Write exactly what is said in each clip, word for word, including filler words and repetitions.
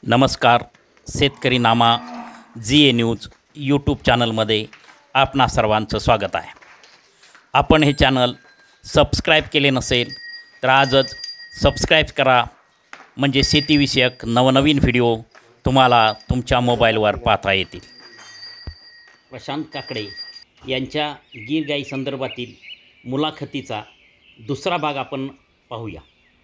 नमस्कार. शेतकरी नामा जी ए news YouTube चॅनलमध्ये आपणा सर्वांचं स्वागत आहे. आपण हे चॅनल सबस्क्राईब केले नसेल तर आजच सबस्क्राईब करा, म्हणजे शेतीविषयक नवनवीन व्हिडिओ तुम्हाला तुमच्या मोबाईलवर पाहता येतील. प्रशांत काकडे यांच्या गीर गाई संदर्भातील मुलाखतीचा दुसरा भाग आपण पाहूया.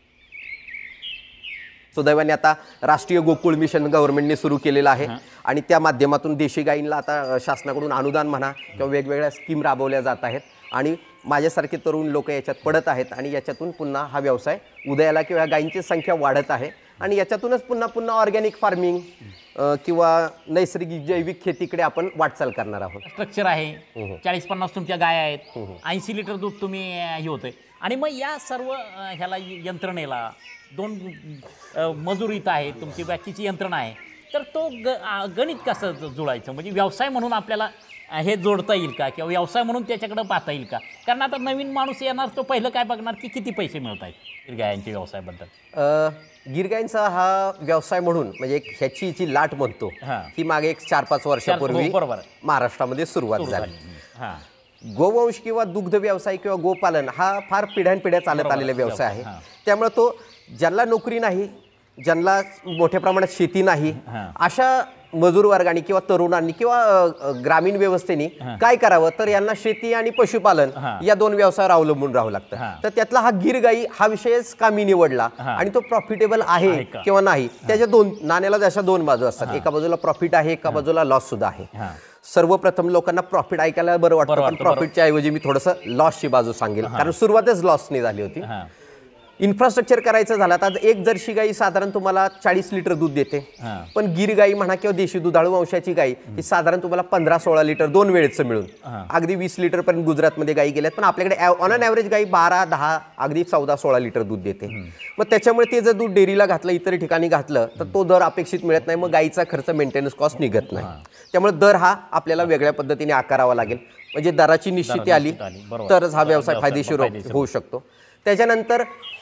सुदैवाने आता राष्ट्रीय गोकुळ मिशन गव्हर्नमेंटने सुरू केलेलं आहे आणि त्या माध्यमातून देशी गायींना आता शासनाकडून अनुदान म्हणा किंवा वेगवेगळ्या स्कीम राबवल्या जात आहेत आणि माझ्यासारखे तरुण लोक याच्यात पडत आहेत आणि याच्यातून पुन्हा हा व्यवसाय उदयाला किंवा गायींची संख्या वाढत आहे आणि याच्यातूनच पुन्हा पुन्हा ऑर्गॅनिक फार्मिंग किंवा नैसर्गिक जैविक शेतीकडे आपण वाटचाल करणार आहोत. स्ट्रक्चर आहे, चाळीस पन्नास तुमच्या गाय आहेत, ऐंशी लिटर दूध तुम्ही हे होते आणि मग या सर्व ह्याला यंत्रणेला दोन मजूर इथं आहे, तुमची बाकीची यंत्रणा आहे, तर तो ग गणित कसं जुळायचं, म्हणजे व्यवसाय म्हणून आपल्याला हे जोडता येईल का किंवा व्यवसाय म्हणून त्याच्याकडे पाहता येईल का? कारण आता नवीन माणूस येणार तो पहिलं काय बघणार की किती पैसे मिळत आहेत गिरगायांच्या व्यवसायाबद्दल. गिरगायींचा हा व्यवसाय म्हणून म्हणजे एक ह्याची जी लाट म्हणतो ही मागे एक चार पाच वर्षापूर्वी महाराष्ट्रामध्ये सुरुवात झाली. गोवंश किंवा दुग्ध व्यवसाय किंवा गोपालन हा फार पिढ्यानपिढ्या चालत आलेला व्यवसाय आहे. त्यामुळे तो ज्यांना नोकरी नाही, ज्यांना मोठ्या प्रमाणात शेती नाही, अशा मजूर वर्गाने किंवा तरुणांनी किंवा ग्रामीण व्यवस्थेने काय करावं, तर यांना शेती आणि पशुपालन या दोन व्यवसायावर अवलंबून राहावं लागतं. तर त्यातला हा गिर गाई हा विषयच का मी निवडला आणि तो प्रॉफिटेबल आहे किंवा नाही, त्याच्या दोन नाण्याला जशा दोन बाजू असतात. एका बाजूला प्रॉफिट आहे, एका बाजूला लॉस सुद्धा आहे. सर्वप्रथम लोकांना प्रॉफिट ऐकायला बरं वाटतं, पण प्रॉफिटच्या ऐवजी मी थोडंसं लॉसची बाजू सांगेल, कारण सुरुवातच लॉसने झाली होती. इन्फ्रास्ट्रक्चर करायचं झालं तर एक जर्सी गाई साधारण तुम्हाला चाळीस लिटर दूध देते, पण गिर गाई म्हणा किंवा देशी दुधाळू वंशाची गाई ही साधारण तुम्हाला पंधरा सोळा लिटर दोन वेळेचं मिळून अगदी वीस लिटर पर्यंत गुजरातमध्ये गाई गेल्यात, पण आपल्याकडे ऑन अन ॲव्हरेज गाई बारा दहा अगदी चौदा सोळा लिटर दूध देते. मग त्याच्यामुळे ते जर दूध डेअरीला घातलं, इतर ठिकाणी घातलं तर तो दर अपेक्षित मिळत नाही, मग गाईचा खर्च मेंटेनन्स कॉस्ट निघत नाही. त्यामुळे दर हा आपल्याला वेगळ्या पद्धतीने आकारावा लागेल, म्हणजे दराची निश्चिती आली तरच हा व्यवसाय फायदेशीर होऊ शकतो. त्याच्यानंतर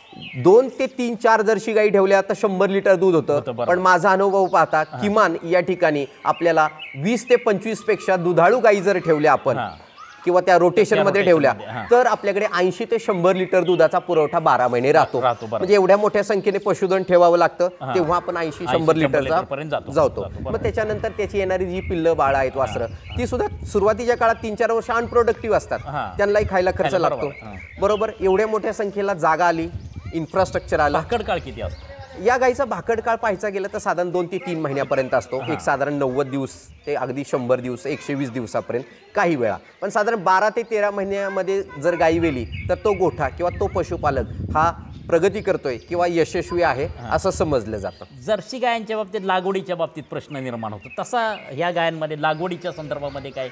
दोन ते तीन चार जर्सी गाई ठेवल्या तर शंभर लिटर दूध होतं, पण माझा अनुभव पाहता किमान या ठिकाणी आपल्याला वीस ते पंचवीस पेक्षा दुधाळू गाई जर ठेवल्या आपण किंवा त्या रोटेशन मध्ये ठेवल्या तर आपल्याकडे ऐंशी ते शंभर लिटर दुधाचा पुरवठा बारा महिने राहतो. म्हणजे एवढ्या मोठ्या संख्येने पशुधन ठेवावं लागतं, तेव्हा आपण ऐंशी शंभर लिटरचा जातो. मग त्याच्यानंतर त्याची येणारी जी पिल्लं बाळं आहेत, वासरं, ती सुद्धा सुरुवातीच्या काळात तीन चार वर्ष अनप्रोडक्टिव्ह असतात, त्यांनाही खायला खर्च लागतो. बरोबर, एवढ्या मोठ्या संख्येला जागा आली, इन्फ्रास्ट्रक्चर आलं. भाकड काळ किती असतो या गाईचा? भाकड काळ पाहायचा गेलं तर साधारण दोन ते तीन महिन्यापर्यंत असतो. एक साधारण नव्वद दिवस ते अगदी शंभर दिवस एकशे वीस दिवसापर्यंत काही वेळा, पण साधारण बारा ते तेरा महिन्यामध्ये जर गाई वेली तर तो गोठा किंवा तो पशुपालक हा प्रगती करतोय किंवा यशस्वी आहे असं समजलं जातं. जर्सी गायांच्या बाबतीत लागवडीच्या बाबतीत प्रश्न निर्माण होतो, तसा ह्या गायांमध्ये लागवडीच्या संदर्भामध्ये काय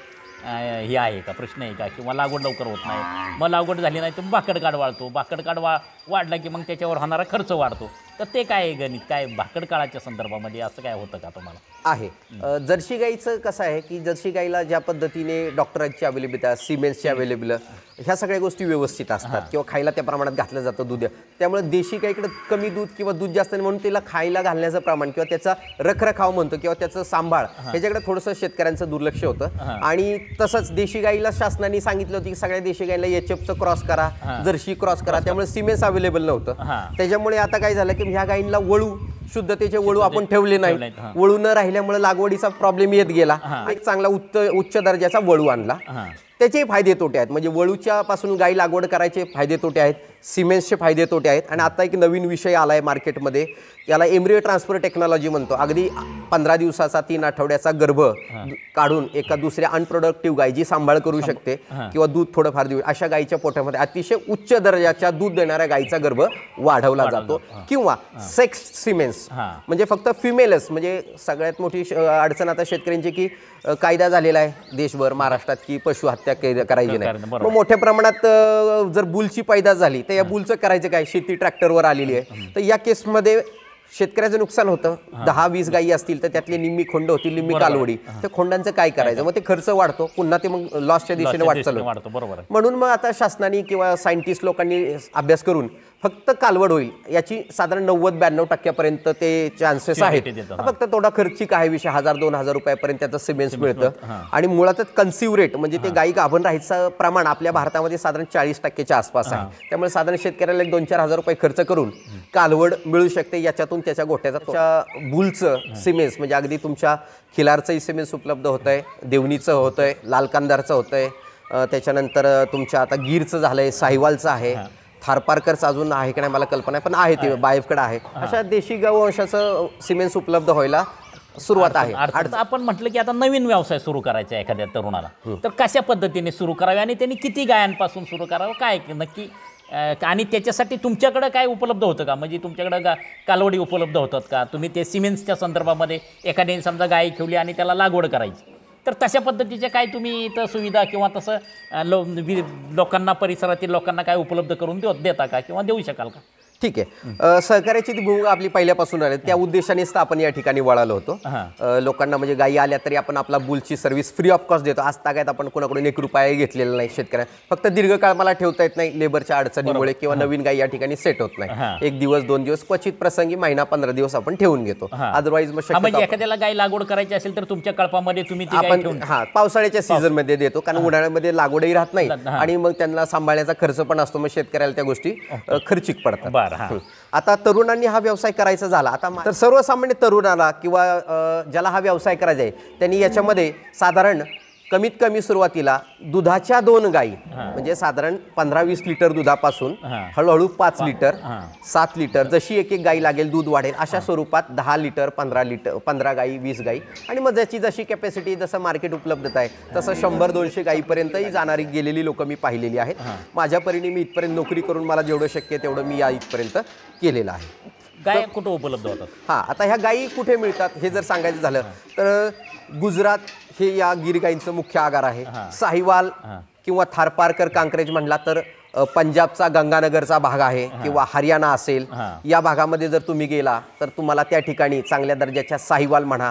हे आहे का, प्रश्न आहे का, किंवा लागवड लवकर होत नाही, मग लागवड झाली नाही तर भाकड काळ वाढतो, भाकड काळ वा वाढला की मग त्याच्यावर होणारा खर्च वाढतो, तर ते काय गणित काय भाकड काळाच्या संदर्भामध्ये असं काय होतं का तुम्हाला? आहे. जर्सी गाईचं कसं आहे की जर्सी गाईला ज्या पद्धतीने डॉक्टरांची अवेलेबिलिटी आहे, सिमेंट्सची अवेलेबल, ह्या सगळ्या गोष्टी व्यवस्थित असतात किंवा खायला त्या प्रमाणात घातलं जातं दूध, त्यामुळे देशी गाईकडे कमी दूध किंवा दूध जास्त नाही म्हणून तिला खायला घालण्याचं प्रमाण किंवा त्याचा रखरखाव म्हणतो किंवा त्याचं सांभाळ ह्याच्याकडे थोडंसं शेतकऱ्यांचं दुर्लक्ष होतं. आणि तसंच देशी गाईला शासनाने सांगितलं होतं की सगळ्या देशी गाईला एच एफचं क्रॉस करा, जर्सी क्रॉस करा, त्यामुळे सिमेंट्स अवेलेबल नव्हतं. त्याच्यामुळे आता काय झालं की ह्या गाईंना वळू, शुद्धतेचे वळू आपण ठेवले नाही, वळू न राहिल्यामुळे लागवडीचा प्रॉब्लेम येत गेला. एक चांगला उच्च उच्च दर्जाचा वळू आणला, त्याचे फायदे तोटे आहेत. म्हणजे वळूच्या पासून गाई लागवड करायचे फायदे तोटे आहेत, सिमेंट्सचे फायदे तोटे आहेत. आणि आता एक नवीन विषय आला आहे मार्केटमध्ये, याला एम्ब्रियो ट्रान्सफर टेक्नॉलॉजी म्हणतो. अगदी पंधरा दिवसाचा तीन आठवड्याचा गर्भ काढून एका दुसऱ्या अनप्रोडक्टिव्ह गाय जी सांभाळ करू शकते किंवा दूध थोडंफार देऊ, अशा गायीच्या पोटामध्ये अतिशय उच्च दर्जाच्या दूध देणाऱ्या गायीचा गर्भ वाढवला जातो. किंवा सेक्स सिमेंट्स म्हणजे फक्त फिमेलच, म्हणजे सगळ्यात मोठी अडचण आता शेतकऱ्यांची की कायदा झालेला आहे देशभर महाराष्ट्रात की पशु हत्या करायची नाही. मग मोठ्या प्रमाणात जर बुलची पैदास झाली तर या बुलचं करायचं काय, शेती ट्रॅक्टरवर आलेली आहे, तर या केसमध्ये शेतकऱ्याचं नुकसान होतं. दहा वीस गायी असतील तर त्यातली निम्मी खोंड होतील, निम्मी कालवडी. त्या खोंडांचं काय करायचं? मग ते खर्च वाढतो, पुन्हा ते मग लॉसच्या दिशेने वाटचाल बरोबर. म्हणून मग आता शासनाने किंवा सायंटिस्ट लोकांनी अभ्यास करून फक्त कालवड होईल याची साधारण नव्वद ब्याण्णव टक्क्यापर्यंत ते चान्सेस आहेत. फक्त थोडा खर्चिक आहे विषय, हजार दोन हजार रुपयापर्यंत त्याचं सिमेंट मिळतं. आणि मुळातच कन्सिव्ह रेट म्हणजे ते गायी गाभण राहायचं प्रमाण आपल्या भारतामध्ये साधारण चाळीस टक्क्याच्या आसपास आहे. त्यामुळे साधारण शेतकऱ्याला एक दोन चार हजार रुपये खर्च करून कालवड मिळू शकते. याच्यातून त्याच्या गोठ्याचा बुलचं सिमेंट म्हणजे अगदी तुमच्या खिलारचंही सिमेंट उपलब्ध होत आहे, देवणीचं होतं आहे, लाल कांदारचं होतं आहे, त्याच्यानंतर तुमच्या आता गीरचं झालं आहे, साहिवालचं आहे, थारपारकरचं अजून आहे की नाही मला कल्पना आहे पण आहे ते बायफकडे आहे. अशा देशी गौवंशाचं सिमेंट उपलब्ध व्हायला सुरुवात आहे. आपण म्हटलं की आता नवीन व्यवसाय सुरू करायचा आहे एखाद्या तरुणाला, तर कशा पद्धतीने सुरू करावे आणि त्यांनी किती गायांपासून सुरू करावं, काय नक्की, आणि त्याच्यासाठी तुमच्याकडे काय उपलब्ध होतं का? म्हणजे तुमच्याकडे गा कालवडी उपलब्ध होतात का? तुम्ही ते सिमेंट्सच्या संदर्भामध्ये एखाद्याने समजा गाय ठेवली आणि त्याला लागवड करायची, तर तशा पद्धतीच्या काय तुम्ही इथं सुविधा किंवा तसं लो लोकांना, परिसरातील लोकांना काय उपलब्ध करून देऊ देता का किंवा देऊ शकाल का? ठीक आहे. सहकार्याची ती भूमिका आपली पहिल्यापासून आली, त्या उद्देशानेच तर आपण या ठिकाणी वळालो होतो. लोकांना म्हणजे गायी आल्या तरी आपण आपला बुलची सर्व्हिस फ्री ऑफ कॉस्ट देतो. आज तागायत आपण कोणाकडून एक रुपया घेतलेला नाही शेतकऱ्या. फक्त दीर्घकाळ मला ठेवता येत नाही लेबरच्या अडचणीमुळे किंवा नवीन गायी या ठिकाणी सेट होत नाही. एक दिवस दोन दिवस क्वचित प्रसंगी महिना पंधरा दिवस आपण ठेवून घेतो. अदरवाईज मग एखाद्याला गाय लागवड करायची असेल तर तुमच्या कळपामध्ये तुम्ही आपण हा पावसाळ्याच्या सीझन मध्ये देतो, कारण उन्हाळ्यामध्ये लागवडही राहत नाही आणि मग त्यांना सांभाळण्याचा खर्च पण असतो. मग शेतकऱ्याला त्या गोष्टी खर्चिक पडतात. आता तरुणांनी हा व्यवसाय करायचा झाला आता तर सर्वसामान्य तरुणाला किंवा ज्याला हा व्यवसाय करायचा आहे त्यांनी याच्यामध्ये साधारण कमीत कमी सुरुवातीला दुधाच्या दोन गायी म्हणजे साधारण पंधरा वीस लिटर दुधापासून हळूहळू पाच लिटर सात लिटर जशी एक एक गायी लागेल दूध वाढेल अशा स्वरूपात दहा लिटर पंधरा लिटर पंधरा गायी वीस गायी आणि मग ज्याची जशी कॅपॅसिटी जसं मार्केट उपलब्धता आहे तसं शंभर दोनशे गायीपर्यंतही जाणारी गेलेली लोक मी पाहिलेली आहेत. माझ्या परीने मी इथपर्यंत नोकरी करून मला जेवढं शक्य तेवढं मी या इथपर्यंत केलेलं आहे. गाय कुठं उपलब्ध होतात? हां, आता ह्या गायी कुठे मिळतात हे जर सांगायचं झालं तर गुजरात हे या गिर गायींचं मुख्य आगार आहे. साहिवाल किंवा थारपारकर कांक्रेज म्हणला तर पंजाबचा गंगानगरचा भाग आहे किंवा हरियाणा असेल या भागामध्ये जर तुम्ही गेला तर तुम्हाला त्या ठिकाणी चांगल्या दर्जाच्या साहिवाल म्हणा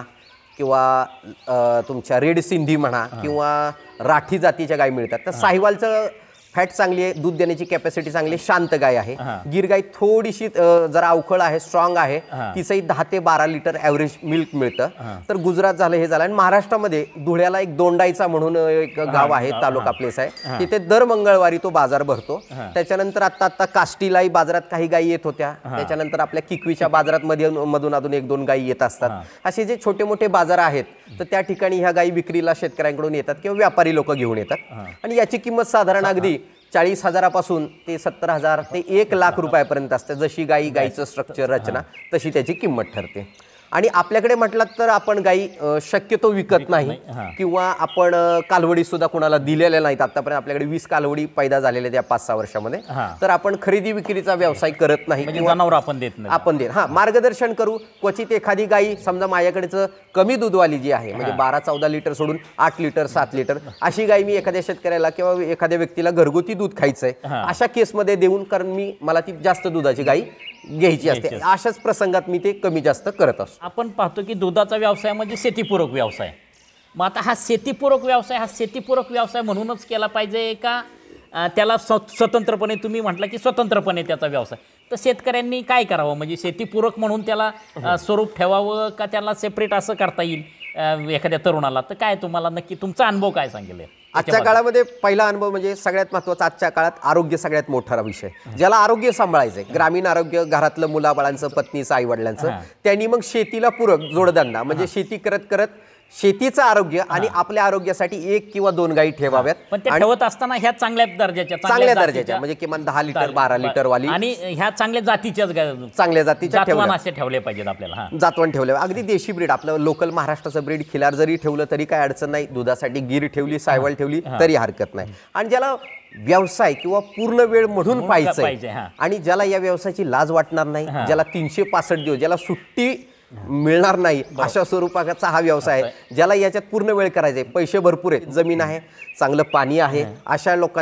किंवा तुमच्या रेड सिंधी म्हणा किंवा राठी जातीच्या गायी मिळतात. तर साहिवालचं फॅट चांगली आहे, दूध देण्याची कॅपॅसिटी चांगली, शांत गाय आहे. गिर गाय थोडीशी जरा अवखळ आहे, स्ट्रॉंग आहे, तिचंही दहा ते बारा लिटर ॲव्हरेज मिल्क मिळतं. तर गुजरात झालं हे झालं. आणि महाराष्ट्रामध्ये धुळ्याला एक दोंडाईचा म्हणून एक गाव आहे, तालुका प्लेस आहे, तिथे दर मंगळवारी तो बाजार भरतो. त्याच्यानंतर आता आता काष्टीलाही बाजारात काही गायी येत होत्या, त्याच्यानंतर आपल्या किकवीच्या बाजारात मध्ये मधून अधून एक दोन गायी येत असतात. असे जे छोटे मोठे बाजार आहेत तर त्या ठिकाणी ह्या गायी विक्रीला शेतकऱ्यांकडून येतात किंवा व्यापारी लोक घेऊन येतात आणि याची किंमत साधारण अगदी चाळीस हजारापासून ते सत्तर हजार ते एक लाख रुपयापर्यंत असते. जशी गायी गायीचं स्ट्रक्चर रचना तशी त्याची किंमत ठरते. आणि आपल्याकडे म्हटलं तर आपण गायी शक्यतो विकत नाही किंवा आपण कालवडी सुद्धा कुणाला दिलेल्या नाहीत. आतापर्यंत आपल्याकडे वीस कालवडी पैदा झालेल्या त्या पाच सहा वर्षामध्ये. तर आपण खरेदी विक्रीचा व्यवसाय करत नाही, जनावर आपण देत नाही. आपण देत हा मार्गदर्शन करू. क्वचित एखादी गायी समजा माझ्याकडेच कमी दूधवाली जी आहे म्हणजे बारा चौदा लिटर सोडून आठ लिटर सात लिटर अशी गाय मी एखाद्या शेतकऱ्याला किंवा एखाद्या व्यक्तीला घरगुती दूध खायचंय अशा केसमध्ये देऊन, कारण मी मला ती जास्त दुधाची गायी घ्यायची असते, अशाच प्रसंगात मी ते कमी जास्त करत असतो. आपण पाहतो की दुधाचा व्यवसाय म्हणजे शेतीपूरक व्यवसाय. मग आता हा शेतीपूरक व्यवसाय हा शेतीपूरक व्यवसाय म्हणूनच केला पाहिजे का त्याला स्वतंत्रपणे, तुम्ही म्हटलं की स्वतंत्रपणे त्याचा व्यवसाय, तर शेतकऱ्यांनी काय करावं? म्हणजे शेतीपूरक म्हणून त्याला स्वरूप ठेवावं का त्याला सेपरेट असं करता येईल एखाद्या तरुणाला? तर काय तुम्हाला नक्की तुमचा अनुभव काय सांगेल? आजच्या काळामध्ये पहिला अनुभव म्हणजे सगळ्यात महत्त्वाचा आजच्या काळात आरोग्य सगळ्यात मोठा विषय. ज्याला आरोग्य सांभाळायचंय, ग्रामीण आरोग्य, घरातलं मुलाबाळांचं, पत्नीचं, आईवडिलांचं, त्यांनी मग शेतीला पूरक जोडधंदा म्हणजे शेती करत करत शेतीचं आरोग्य आणि आपल्या आरोग्यासाठी एक किंवा दोन गायी ठेवाव्यात. पण ते ठेवत असताना ह्या चांगल्या दर्जाच्या चांगल्या दर्जाच्या म्हणजे किमान दहा लिटर बारा लिटर वाली आणि ह्या चांगल्या जातीच्या चांगल्या जातीच्या ठेवले पाहिजेत आपल्याला. जातवण ठेवले, अगदी देशी ब्रीड आपलं लोकल महाराष्ट्राचं ब्रीड खिलार जरी ठेवलं तरी काय अडचण नाही. दुधासाठी गिर ठेवली, सायवळ ठेवली तरी हरकत नाही. आणि ज्याला व्यवसाय किंवा पूर्ण वेळ म्हणून पाहिजे आणि ज्याला या व्यवसायाची लाज वाटणार नाही, ज्याला तीनशे पासष्ट दिवस ज्याला सुट्टी मिळणार नाही अशा स्वरूपाचा हा व्यवसाय आहे, ज्याला याच्यात पूर्ण वेळ करायचा आहे, पैसे भरपूर आहेत, जमीन आहे, चांगलं पाणी आहे, अशा लोकांनी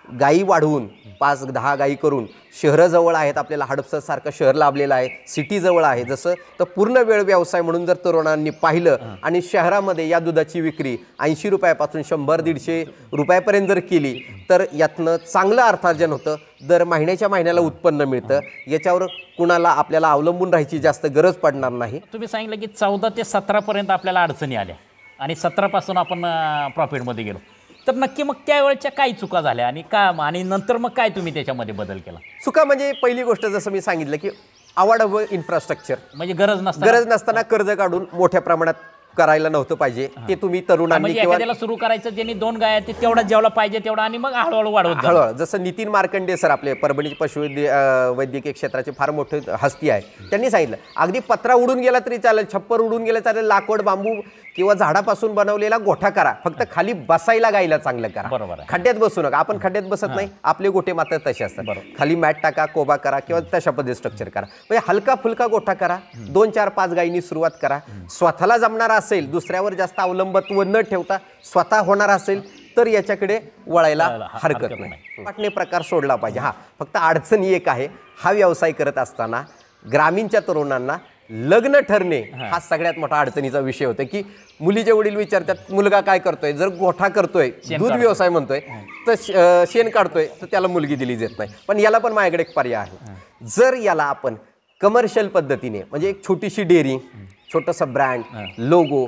गायी वाढवून पाच दहा गायी करून शहरं जवळ आहेत, आपल्याला हडपसरसारखं शहर लाभलेलं आहे, सिटी जवळ आहे जसं, तर पूर्ण वेळ व्यवसाय म्हणून जर तरुणांनी पाहिलं आणि शहरामध्ये या दुधाची विक्री ऐंशी रुपयापासून शंभर दीडशे रुपयापर्यंत जर केली तर यातनं चांगलं अर्थार्जन होतं, दर महिन्याच्या महिन्याला उत्पन्न मिळतं, याच्यावर कुणाला आपल्याला अवलंबून राहायची जास्त गरज पडणार नाही. तुम्ही सांगितलं की चौदा ते सतरापर्यंत आपल्याला अडचणी आल्या आणि सतरापासून आपण प्रॉफिटमध्ये गेलो, तर नक्की मग त्यावेळेच्या काय चुका झाल्या आणि का आणि नंतर मग काय तुम्ही त्याच्यामध्ये बदल केला? चुका म्हणजे पहिली गोष्ट जसं मी सांगितलं की अवाढव्य इन्फ्रास्ट्रक्चर, म्हणजे गरज नसताना गरज नसताना कर्ज काढून मोठ्या प्रमाणात करायला नव्हतं पाहिजे. ते तुम्ही तरुणांनी म्हणजे एखाद्याला सुरू करायचं ज्यांनी दोन गाय ते तेवढा जेवढा पाहिजे तेवढा आणि मग हळूहळू वाढवत जा. हळूहळू जसं नितीन मार्कंडे सर आपले परभणी पशुवैद्य अं, वैद्यकीय क्षेत्राचे फार मोठे हस्ती आहे, त्यांनी सांगितलं अगदी पत्रा उडून गेला तरी चालेल, छप्पर उडून गेलं चालेल, लाकूड बांबू किंवा झाडापासून बनवलेला गोठा करा, फक्त खाली बसायला गायला चांगलं करा. बरोबर आहे. खड्ड्यात बसू नका. आपण खड्ड्यात बसत नाही, आपले गोठे मात्र तसे असतात. खाली मॅट टाका, कोबा करा किंवा तशा पद्धती स्ट्रक्चर करा, म्हणजे हलका फुलका गोठा करा, दोन चार पाच गायींनी सुरुवात करा. स्वतःला जमणार असेल, दुसऱ्यावर जास्त अवलंबत्व न ठेवता स्वतः होणार असेल तर याच्याकडे वळायला हरकत नाही. वाटणे प्रकार सोडला पाहिजे. हा फक्त अडचणी एक आहे, हा व्यवसाय करत असताना ग्रामीणच्या तरुणांना लग्न ठरणे हा सगळ्यात मोठा अडचणीचा विषय होता. की मुलीचे वडील विचारतात मुलगा काय करतोय, जर गोठा करतोय, दूध व्यवसाय म्हणतोय, तर शेण काढतोय, तर त्याला मुलगी दिली जात नाही. पण याला पण माझ्याकडे एक पर्याय आहे. जर याला आपण कमर्शियल पद्धतीने म्हणजे एक छोटीशी डेअरी, छोटंसं ब्रँड, लोगो,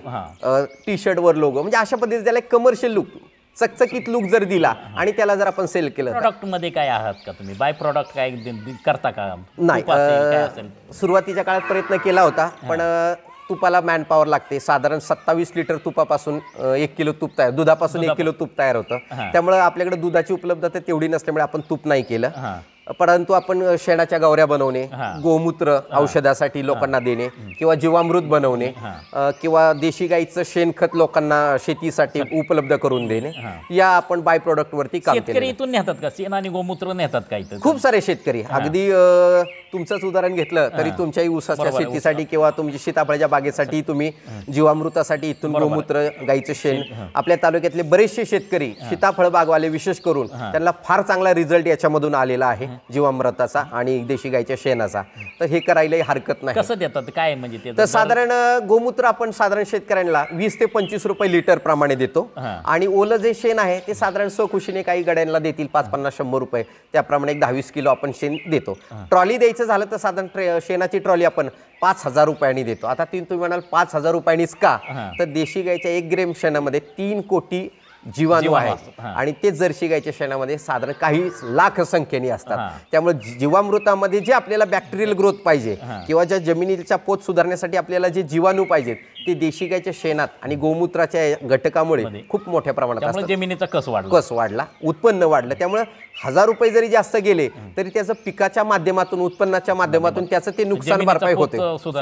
टी शर्टवर लोगो, म्हणजे अशा पद्धतीने त्याला एक कमर्शियल लुक, चकचकीत लुक जर दिला आणि त्याला जर आपण सेल केलं. प्रोडक्ट मध्ये काय आहात का तुम्ही? बाय प्रोडक्ट काय करता का? नाही, सुरुवातीच्या काळात प्रयत्न केला होता, पण तुपाला मॅन पॉवर लागते. साधारण सत्तावीस लिटर तुपापासून एक किलो तूप तयार, दुधापासून एक किलो तूप तयार होतं. त्यामुळे आपल्याकडे दुधाची उपलब्धता तेवढी नसल्यामुळे आपण तूप नाही केलं. परंतु आपण शेणाच्या गवऱ्या बनवणे, गोमूत्र औषधासाठी लोकांना देणे किंवा जीवामृत बनवणे किंवा देशी गाईचं शेणखत लोकांना शेतीसाठी उपलब्ध करून देणे, या आपण बाय प्रोडक्ट वरती काम केलं. शेतकरी इथून नेतात का शेण आणि गोमूत्र नेतात का इथं? खूप सारे शेतकरी, अगदी तुमचंच उदाहरण घेतलं तरी तुमच्याही ऊसाच्या शेतीसाठी किंवा तुमच्या सीताफळाच्या बागेसाठी तुम्ही जीवामृतासाठी इथून गोमूत्र, गाईचं शेण, आपल्या तालुक्यातले बरेचसे शेतकरी सीताफळ बागवाले विशेष करून त्यांना फार चांगला रिझल्ट याच्यामधून आलेला आहे जीवामृताचा आणि देशी गाईच्या शेणाचा. तर हे करायलाही हरकत नाही. कसं देतात काय म्हणजे ते? तर साधारण गोमूत्र आपण साधारण शेतकऱ्यांना वीस ते पंचवीस रुपये लिटर प्रमाणे देतो आणि ओलं जे शेण आहे ते साधारण स्वखुशीने काही गड्यांना देतील पाच पन्नास शंभर रुपये, त्याप्रमाणे एक दहावीस किलो आपण शेण देतो. ट्रॉली द्यायचं झालं तर साधारण शेणाची ट्रॉली आपण पाच हजार रुपयांनी देतो. आता तीन तुम्ही म्हणाल पाच हजार रुपयांनीच का, तर देशी गाईच्या एक ग्रॅम शेणामध्ये तीन कोटी जीवाणू आहेत आणि ते जर्सी गाईच्या शेणामध्ये साधारण काही लाख संख्येने असतात. त्यामुळे जीवामृतामध्ये जे आपल्याला बॅक्टेरियल ग्रोथ पाहिजे किंवा ज्या जमिनीचा पोत सुधारण्यासाठी आपल्याला जे जीवाणू पाहिजेत ते देशी गाईच्या शेणात आणि गोमूत्राच्या घटकामुळे खूप मोठ्या प्रमाणात असतात. जमिनीचा कस वाढला, कस वाढला, उत्पन्न वाढलं. त्यामुळे हजार रुपये जरी जास्त गेले तरी त्याचं पिकाच्या माध्यमातून, उत्पन्नाच्या माध्यमातून त्याचं ते नुकसान भरपाई होते.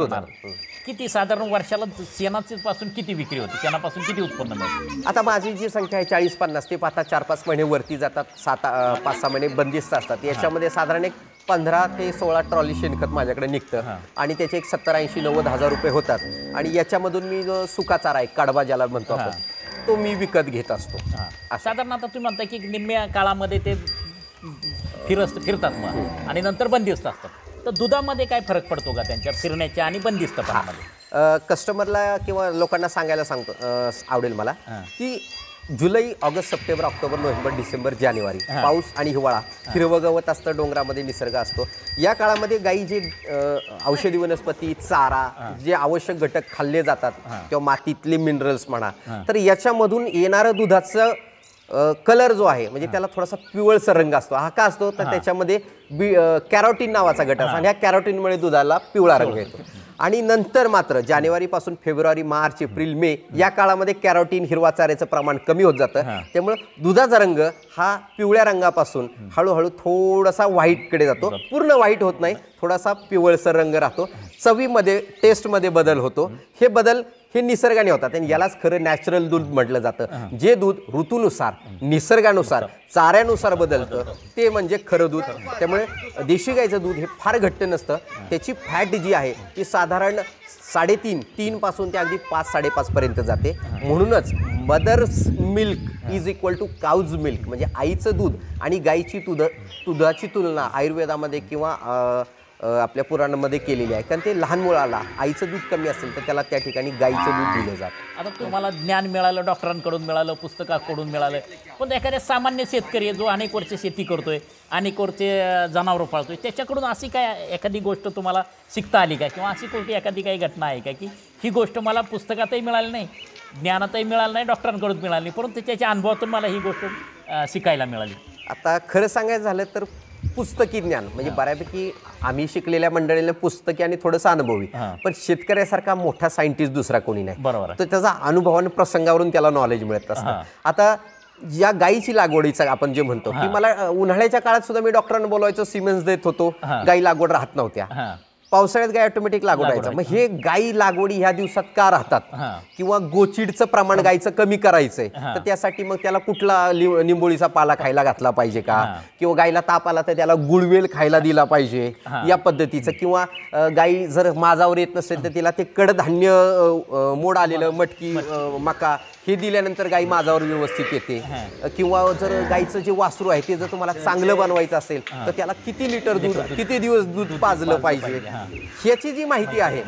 किती साधारण वर्षाला शेणाचे पासून किती विक्री होते, शेणापासून किती उत्पन्न मिळते? आता माझी जी संख्या आहे चाळीस पन्नास, ते पाहता चार पाच महिने वरती जातात, सात पाच सहा महिने बंदिस्त असतात. याच्यामध्ये साधारण एक पंधरा ते सोळा ट्रॉली शेणखत माझ्याकडे निघतं आणि त्याचे एक सत्तर ऐंशी नव्वद हजार रुपये होतात. आणि याच्यामधून मी जो सुका चारा आहे, कडबा ज्याला म्हणतो आपण, तो मी विकत घेत असतो. साधारण आता तुम्ही म्हणता की निम्म्या काळामध्ये ते फिरत फिरतात मग आणि नंतर बंदिस्त असतात, तर दुधामध्ये काय फरक पडतो का त्यांच्या फिरण्याच्या आणि बंदिस्तपणामध्ये? कस्टमरला किंवा लोकांना सांगायला सांगतो आवडेल मला की जुलै August September October November December जानेवारी पाऊस आणि हिवाळा, हिरवं गवत असतं, डोंगरामध्ये निसर्ग असतो. या काळामध्ये गायी जे औषधी वनस्पती, चारा, जे आवश्यक घटक खाल्ले जातात किंवा मातीतले मिनरल्स म्हणा, तर याच्यामधून येणारं दुधाचं कलर जो आहे म्हणजे त्याला थोडासा पिवळसर रंग असतो. हा का असतो तर त्याच्यामध्ये बी कॅरोटीन नावाचा घटक असतो आणि ह्या कॅरोटीनमुळे दुधाला पिवळा रंग येतो. आणि नंतर मात्र जानेवारीपासून फेब्रुवारी, मार्च, एप्रिल, मे या काळामध्ये कॅरोटीन, हिरवा चाऱ्याचं प्रमाण कमी होत जातं. त्यामुळे दुधाचा रंग हा पिवळ्या रंगापासून हळूहळू थोडासा व्हाईटकडे जातो. पूर्ण व्हाईट होत नाही, थोडासा पिवळसर रंग राहतो. चवीमध्ये टेस्टमध्ये बदल होतो. हे बदल हे निसर्गाने होतात आणि यालाच खरं नॅचरल दूध म्हटलं जातं. जे दूध ऋतूनुसार निसर्गानुसार चाऱ्यानुसार बदलतं ते म्हणजे खरं दूध. त्यामुळे देशी गाईचं दूध हे फार घट्ट नसतं. त्याची फॅट जी आहे ती साधारण साडेतीन तीन पासून ते अगदी पाच साडेपाच पर्यंत जाते. म्हणूनच mother's milk is equal to cow's milk, म्हणजे आईचं दूध आणि गाईची दूध दुधाची तुलना आयुर्वेदामध्ये किंवा आपल्या पुराणामध्ये केलेली आहे. कारण ते लहान मुलाला आईचं दूध कमी असेल तर त्याला त्या ठिकाणी गाईचं दूध दिलं जातं. आता तुम्हाला ज्ञान मिळालं, डॉक्टरांकडून मिळालं, पुस्तकाकडून मिळालं, पण एखाद्या सामान्य शेतकरी जो अनेक वर्ष शेती करतोय, अनेक वर्ष जनावरं पाळतोय, त्याच्याकडून अशी काय एखादी गोष्ट तुम्हाला शिकता आली का, किंवा अशी कोणती एखादी काही घटना आहे का की ही गोष्ट मला पुस्तकातही मिळाली नाही, ज्ञानातही मिळालं नाही, डॉक्टरांकडून मिळाली नाही, परंतु त्याच्या अनुभवातून मला ही गोष्ट शिकायला मिळाली? आता खरं सांगायचं झालं तर पुस्तकी ज्ञान म्हणजे बऱ्यापैकी आम्ही शिकलेल्या मंडळीला पुस्तकी आणि थोडंसं अनुभवी, पण शेतकऱ्यासारखा मोठा सायंटिस्ट दुसरा कोणी नाही. बरोबर. तर त्याचा अनुभवाने प्रसंगावरून त्याला नॉलेज मिळत असतं. आता या गाईची लागवडीचा आपण जे म्हणतो की मला उन्हाळ्याच्या काळात सुद्धा मी डॉक्टरांना बोलवायचो, सिमेंस देत होतो, गाई लागवड राहत नव्हत्या. पावसाळ्यात गाय ऑटोमॅटिक लागवड व्हायचं. मग हे गाई लागवडी ह्या दिवसात का राहतात, किंवा गोचिडचं प्रमाण गाईचं कमी करायचंय तर त्यासाठी मग त्याला कुठला निंबोळीचा पाला खायला घातला पाहिजे का, किंवा गाईला ताप आला तर त्याला गुळवेल खायला दिला पाहिजे या पद्धतीचं, किंवा गाई जर माझावर येत नसेल तर तिला ते कडधान्य मोड आलेलं मटकी मका हे दिल्यानंतर गाई माझावर व्यवस्थित येते. किंवा जर गाईचं जे वासरू आहे ते जर तुम्हाला चांगलं बनवायचं असेल तर त्याला किती लिटर दूध किती दिवस दूध पाजलं पाहिजे ह्याची जी माहिती आहे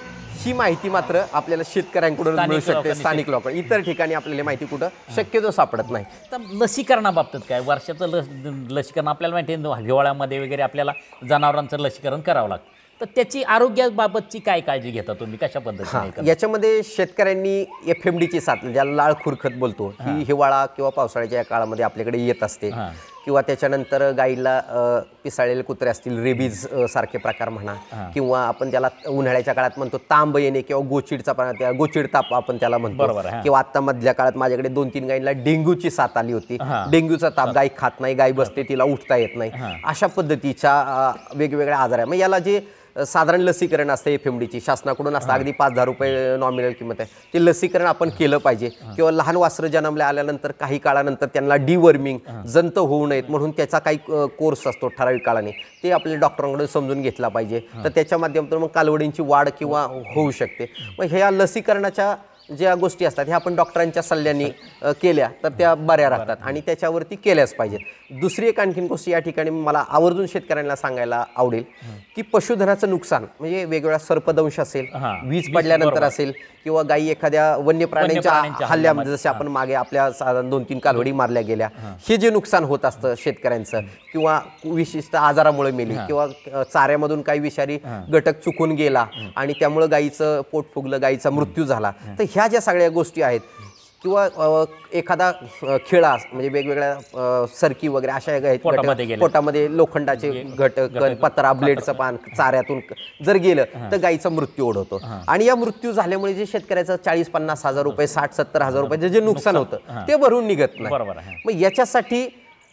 ही माहिती मात्र आपल्याला शेतकऱ्यांकडून मिळू शकते, स्थानिक लोक. इतर ठिकाणी आपल्याला माहिती कुठं शक्यतो सापडत नाही. तर लसीकरणाबाबतीत काय, वर्षाचं लस लसीकरण आपल्याला माहिती आहे, हिवाळ्यामध्ये वगैरे आपल्याला जनावरांचं लसीकरण करावं लागतं, तर त्याची आरोग्याबाबतची काय काळजी घेता तुम्ही, कशा पद्धतीने? याच्यामध्ये शेतकऱ्यांनी एफ एम डीची साथ ज्याला लाळ खुरखत बोलतो ही हिवाळा किंवा पावसाळ्याच्या काळामध्ये आपल्याकडे येत असते. किंवा त्याच्यानंतर गाईला पिसाळलेले कुत्रे असतील, रेबीज सारखे प्रकार म्हणा, किंवा आपण त्याला उन्हाळ्याच्या काळात म्हणतो तांब येणे किंवा गोचिडचा गोचिड ताप आपण त्याला म्हणतो. किंवा आता मधल्या काळात माझ्याकडे दोन तीन गायींना डेंग्यूची साथ आली होती. डेंग्यूचा ताप, गाय खात नाही, गाय बसते, तिला उठता येत नाही, अशा पद्धतीच्या वेगवेगळ्या आजार आहे. मग याला जे साधारण लसीकरण असतं एफ एम डीची शासनाकडून असतं, अगदी पाच दहा रुपये नॉमिनल किंमत आहे, ते लसीकरण आपण केलं पाहिजे. किंवा लहान वासरं जन्मल्या आल्यानंतर काही काळानंतर त्यांना डिवर्मिंग जंत होऊ नयेत म्हणून त्याचा काही कोर्स असतो ठराविक काळाने, ते आपल्या डॉक्टरांकडून समजून घेतला पाहिजे. तर त्याच्या माध्यमातून मग कालवडींची वाढ किंवा होऊ शकते. मग ह्या लसीकरणाच्या ज्या गोष्टी असतात ह्या आपण डॉक्टरांच्या सल्ल्याने केल्या तर त्या बऱ्या राहतात आणि त्याच्यावरती केल्याच पाहिजेत. दुसरी एक आणखीन गोष्ट या ठिकाणी मला आवर्जून शेतकऱ्यांना सांगायला आवडेल की पशुधनाचं नुकसान म्हणजे वेगवेगळ्या सर्पदंश असेल, वीज पडल्यानंतर असेल, किंवा गायी एखाद्या वन्य प्राण्यांच्या हल्ल्यामध्ये जसे आपण मागे आपल्या साधारण दोन तीन कालवडी मारल्या गेल्या, हे जे नुकसान होत असतं शेतकऱ्यांचं, किंवा विशिष्ट आजारामुळे मेली, किंवा चाऱ्यामधून काही विषारी घटक चुकून गेला आणि त्यामुळे गायीचं पोट फुगलं, गायीचा मृत्यू झाला, तर ह्या ज्या सगळ्या गोष्टी आहेत, किंवा एखादा खेळा म्हणजे वेगवेगळ्या सरकी वगैरे अशा पोटामध्ये लोखंडाचे घटक, पत्रा, ब्लेडचं पान चाऱ्यातून जर गेलं तर गायीचा मृत्यू ओढवतो. आणि या मृत्यू झाल्यामुळे जे शेतकऱ्याचं चाळीस पन्नास हजार रुपये साठ सत्तर हजार रुपये जे नुकसान होतं ते भरून निघत नाही. मग याच्यासाठी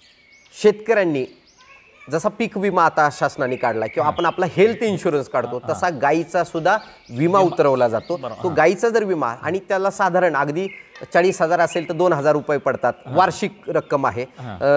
शेतकऱ्यांनी जसा पीक विमा आता शासनाने काढला किंवा आपण आपला हेल्थ इन्शुरन्स काढतो तसा गायीचा सुद्धा विमा उतरवला जातो. तो गायीचा जर विमा आणि त्याला साधारण अगदी चाळीस हजार असेल तर दोन हजार रुपये पडतात, वार्षिक रक्कम आहे.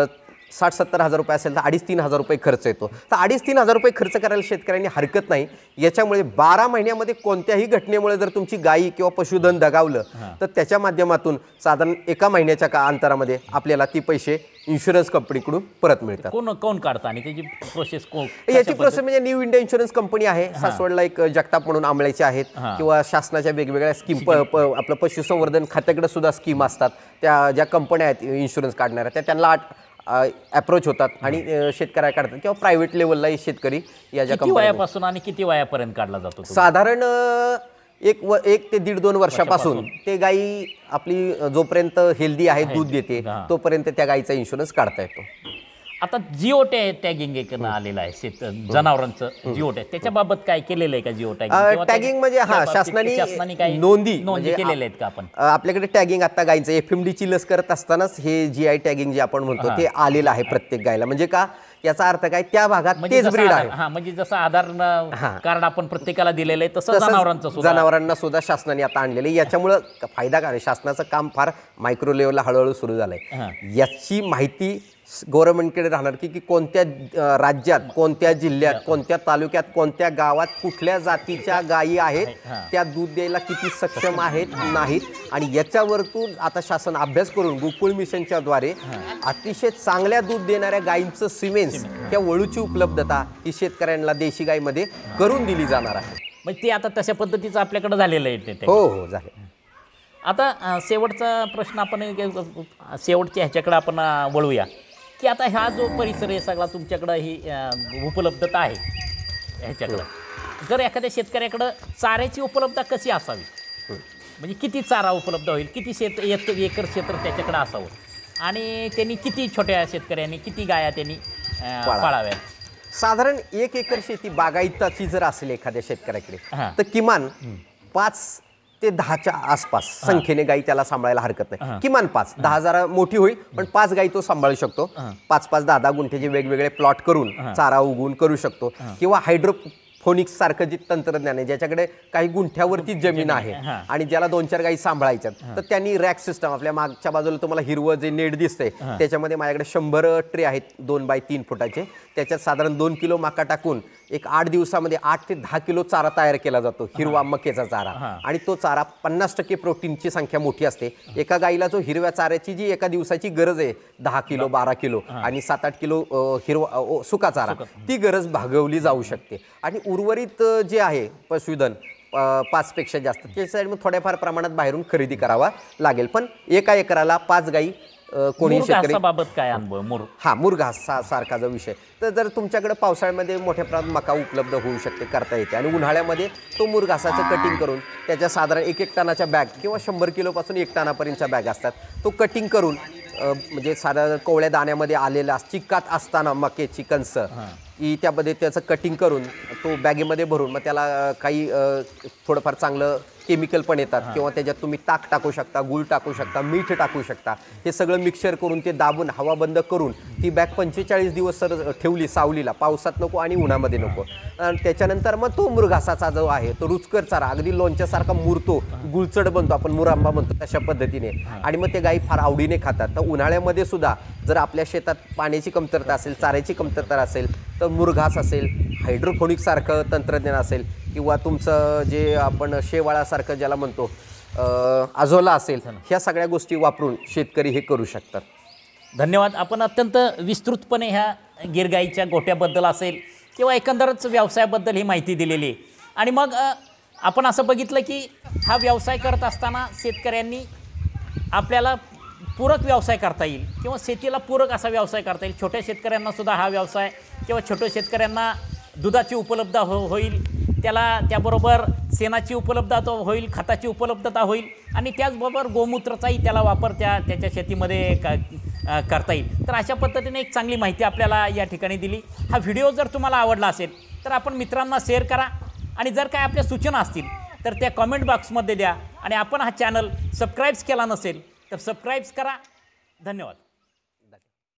साठ सत्तर हजार रुपये असेल तर अडीच तीन हजार रुपये खर्च येतो. तर अडीच तीन हजार रुपये खर्च करायला शेतकऱ्यांनी हरकत नाही. याच्यामुळे बारा महिन्यामध्ये कोणत्याही घटनेमुळे जर तुमची गायी किंवा पशुधन दगावलं तर त्याच्या माध्यमातून साधारण एका महिन्याच्या का अंतरामध्ये आपल्याला ती पैसे इन्शुरन्स कंपनीकडून परत मिळतात. कोण कोण काढतं आणि त्याची प्रोसेस कोण? याची प्रोसेस म्हणजे न्यू इंडिया इन्शुरन्स कंपनी आहे सासवडला, एक जगताप म्हणून आंबळ्याचे आहेत, किंवा शासनाच्या वेगवेगळ्या स्कीम आपलं पशुसंवर्धन खात्याकडे सुद्धा स्कीम असतात. त्या ज्या कंपन्या आहेत इन्शुरन्स काढणाऱ्या त्या त्यांना अप्रोच होतात आणि शेतकऱ्या काढतात, किंवा प्रायव्हेट लेवललाही शेतकरी या ज्या किती वयापासून आणि किती वयापर्यंत काढला जातो? साधारण एक व एक ते दीड दोन वर्षापासून ते गायी आपली जोपर्यंत हेल्दी आहे, दूध देते, तोपर्यंत त्या गायीचा इन्शुरन्स काढता येतो. आता जिओ टॅगिंग एक आलेलं आहे शेत जनावरांचं, जिओ टॅग त्याच्याबाबत काय केलेलं आहे का? जिओ टॅगिंग टॅगिंग म्हणजे हा शासनाने काही नोंदी नोंदी केलेल्या आहेत का? आपण आपल्याकडे टॅगिंग आता गायीचं एफ एम डीची लस करत असतानाच हे जी आय टॅगिंग जे आपण म्हणतो ते आलेलं आहे प्रत्येक गायला. म्हणजे का याचा अर्थ काय, त्या भागात म्हणजे तेच जसं ब्रीड आधार- आहे. हा म्हणजे जसं आधार हा. कार्ड आपण प्रत्येकाला दिलेलं आहे तसं तसंच जनावरांचं सुद्धा जनावरांना सुद्धा शासनाने आता आणलेलं आहे. याच्यामुळं फायदा काय, शासनाचं काम फार मायक्रो लेवलला हळूहळू सुरू झालंय. हा. याची माहिती गव्हर्नमेंटकडे राहणार की की कोणत्या अ, राज्यात, कोणत्या जिल्ह्यात, कोणत्या तालुक्यात, कोणत्या गावात कुठल्या जातीच्या गायी आहेत, हा. त्या दूध द्यायला किती सक्षम आहेत नाहीत, आणि याच्यावरतून आता शासन अभ्यास करून गोकुळ मिशनच्या द्वारे अतिशय चांगल्या दूध देणाऱ्या गायींचं सिमेन्स, त्या वळूची उपलब्धता ही शेतकऱ्यांना देशी गायीमध्ये करून दिली जाणार आहे. म्हणजे ते आता तशा पद्धतीचं आपल्याकडे झालेलं आहे ते- ते. हो हो झाले. आता अ, शेवटचा प्रश्न आपण एक- एक- शेवटच्या ह्याच्याकडे आपण अ, वळूया की आता हा जो परिसर आहे सगळा तुमच्याकडं ही अ, उपलब्धता आहे ह्याच्याकडं, जर एखाद्या शेतकऱ्याकडं चाऱ्याची उपलब्धता कशी असावी, म्हणजे किती चारा उपलब्ध होईल, किती शेत एक एकर क्षेत्र त्याच्याकडे असावं, आणि त्यांनी किती छोट्या शेतकऱ्यांनी किती गाया त्यांनी अ, पाळा. पाळाव्या. साधारण एक एकर शेती बागायताची जर असेल एखाद्या शेतकऱ्याकडे, हा. तर किमान पाच ते दहाच्या आसपास संख्येने गायी त्याला सांभाळायला हरकत नाही. किमान पाच, दहा जरा मोठी होईल पण पाच गायी तो सांभाळू शकतो. पाच पाच दहा दहा गुंठ्याचे वेगवेगळे प्लॉट करून चारा उगवून करू शकतो. किंवा हायड्रोफोनिक्स सारखं जे तंत्रज्ञान आहे, ज्याच्याकडे काही गुंठ्यावरती जमीन आहे आणि ज्याला दोन चार गायी सांभाळायच्यात, तर त्यांनी रॅक सिस्टम, आपल्या मागच्या बाजूला तुम्हाला हिरवं जे नेट दिसतंय त्याच्यामध्ये माझ्याकडे शंभर ट्रे आहेत दोन बाय तीन फुटाचे. त्याच्यात साधारण दोन किलो मका टाकून एक आठ दिवसामध्ये आठ ते दहा किलो चारा तयार केला जातो, हिरवा मकेचा चारा. आणि तो चारा पन्नास टक्के प्रोटीनची संख्या मोठी असते. एका गाईला जो हिरव्या चाऱ्याची जी एका दिवसाची गरज आहे, दहा किलो बारा किलो आणि सात आठ किलो अ, हिरवा अ, सुका चारा, ती गरज भागवली जाऊ शकते. आणि उर्वरित अ, जे आहे पशुधन अ, पाचपेक्षा जास्त, त्याच्यासाठी मग थोड्याफार प्रमाणात बाहेरून खरेदी करावा लागेल. पण एका एकराला पाच गाई अ, कोणी शेतकरी. बाबत काय अनुभव मुर हा मुरघास सा सारखा जो विषय, तर जर तुमच्याकडे पावसाळ्यामध्ये मोठ्या प्रमाणात मका उपलब्ध होऊ शकते, करता येते, आणि उन्हाळ्यामध्ये तो मुरघासाचं कटिंग करून त्याच्या साधारण एक एक टनाच्या बॅग किंवा शंभर किलोपासून एक टनापर्यंतच्या बॅग असतात, तो कटिंग करून अ, म्हणजे साधारण कोवळ्या दाण्यामध्ये आलेला चिकात असताना मकेची कणस की त्यामध्ये त्याचं कटिंग करून तो बॅगेमध्ये भरून मग त्याला अ, काही अ, थोडंफार चांगलं केमिकल पण येतात, किंवा त्याच्यात तुम्ही ताक टाकू शकता, गूळ टाकू शकता, मीठ टाकू शकता. हे सगळं मिक्सर करून ते दाबून हवा बंद करून ती बॅग पंचेचाळीस दिवस सर ठेवली सावलीला, पावसात नको आणि उन्हामध्ये नको. आणि त्याच्यानंतर मग तो मुरघासाचा जो आहे तो रुचकर चारा अगदी लोणच्यासारखा मुरतो, गुळचड बनतो, आपण मुरांबा म्हणतो तशा पद्धतीने, आणि मग ते गाई फार आवडीने खातात. तर उन्हाळ्यामध्ये सुद्धा जर आपल्या शेतात पाण्याची कमतरता असेल, चाऱ्याची कमतरता असेल, तर मुरघास असेल, हायड्रोफोनिक सारखं तंत्रज्ञान असेल, किंवा तुमचं जे आपण शेवाळासारखं ज्याला म्हणतो आझोला असेल, ह्या सगळ्या गोष्टी वापरून शेतकरी हे करू शकतात. धन्यवाद. आपण अत्यंत विस्तृतपणे ह्या गिरगाईच्या गोट्याबद्दल असेल किंवा एकंदरच व्यवसायाबद्दल ही माहिती दिलेली आहे. आणि मग अ, आपण असं बघितलं की हा व्यवसाय करत असताना शेतकऱ्यांनी आपल्याला पूरक व्यवसाय करता येईल किंवा शेतीला पूरक असा व्यवसाय करता येईल. छोट्या शेतकऱ्यांनासुद्धा हा व्यवसाय किंवा छोट्या शेतकऱ्यांना दुधाची उपलब्धता हो होईल, त्याला त्याबरोबर शेणाची उपलब्धता होईल, खताची उपलब्धता होईल, आणि त्याचबरोबर गोमूत्राचाही त्याला वापर त्या त्याच्या शेतीमध्ये क करता येईल. तर अशा पद्धतीने एक चांगली माहिती आपल्याला या ठिकाणी दिली. हा व्हिडिओ जर तुम्हाला आवडला असेल तर आपण मित्रांना शेअर करा, आणि जर काय आपल्या सूचना असतील तर त्या कॉमेंट बॉक्समध्ये द्या. आणि आपण हा चॅनल सबस्क्राईब केला नसेल तर सबस्क्राईब करा. धन्यवाद.